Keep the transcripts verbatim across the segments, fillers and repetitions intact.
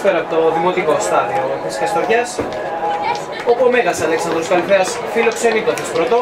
Καλησπέρα από το Δημοτικό Στάδιο της Καστοριάς, όπου ο Μέγας Αλέξανδρος Καλυθέας φιλοξενεί το Θεσπρωτό.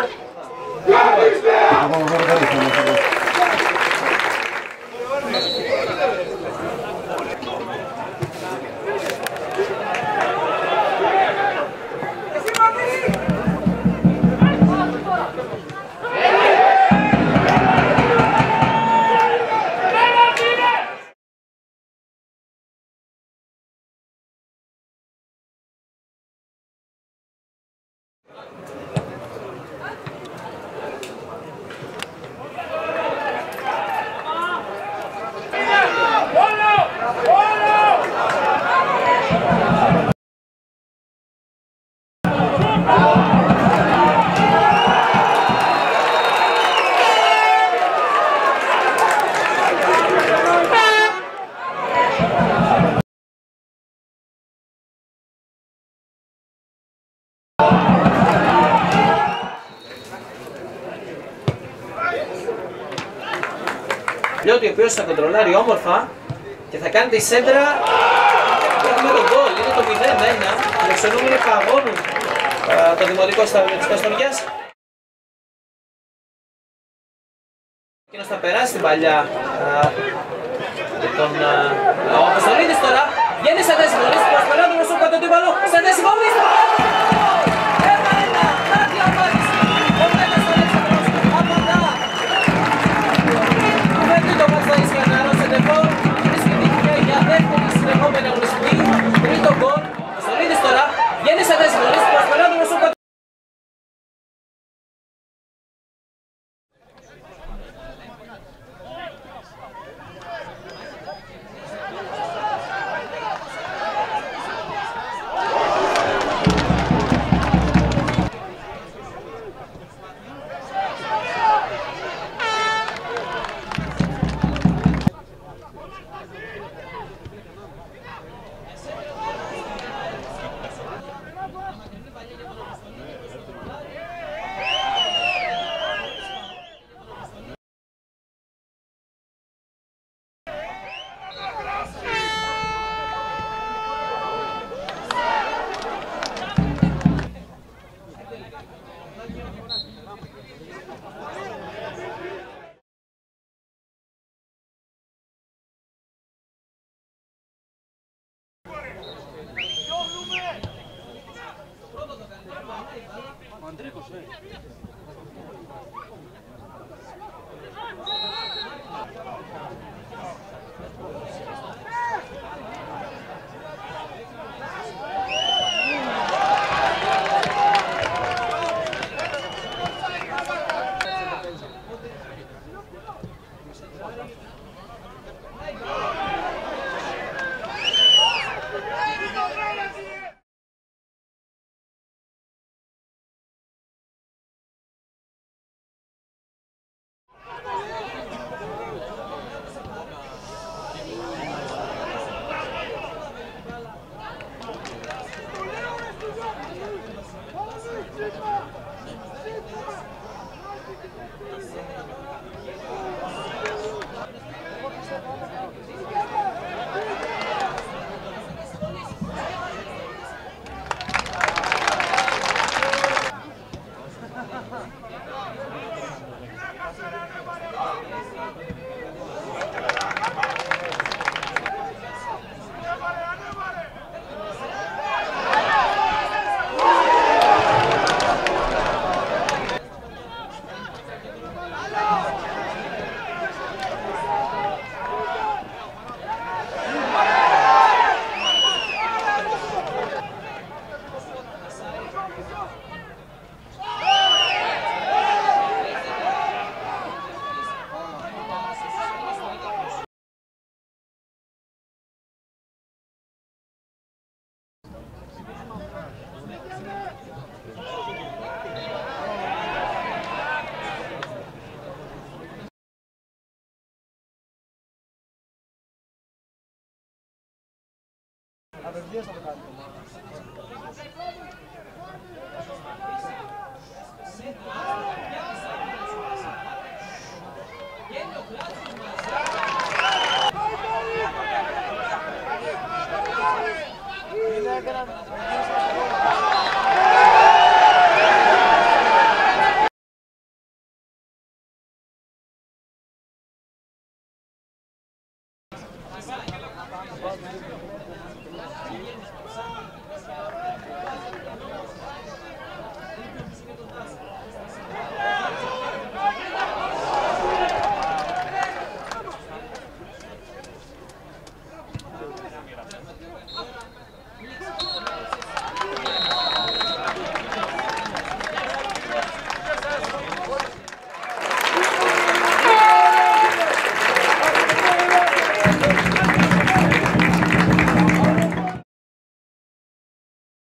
Λιώτη, ο οποίος θα κοντρολάρει όμορφα και θα κάνει τη σέντρα. Έχουμε τον γκολ, είναι το μηδέν ένα. Οι φιλοξενούμενοι παγώνουν το Δημοτικό Στάδιο της Καστοριάς. Εκείνος θα περάσει την παλιά τον ο Αποστολίδης τώρα. Βγαίνει σε θέση βολής, προσπεράζει τον σούπα τον τύπαλο, σε θέση βολής. Τρίτο γκολ, ο Στολίδης τώρα βγαίνει σε θέση βολής, προσπεράζει τον σούπα. Ο Αντρίκος,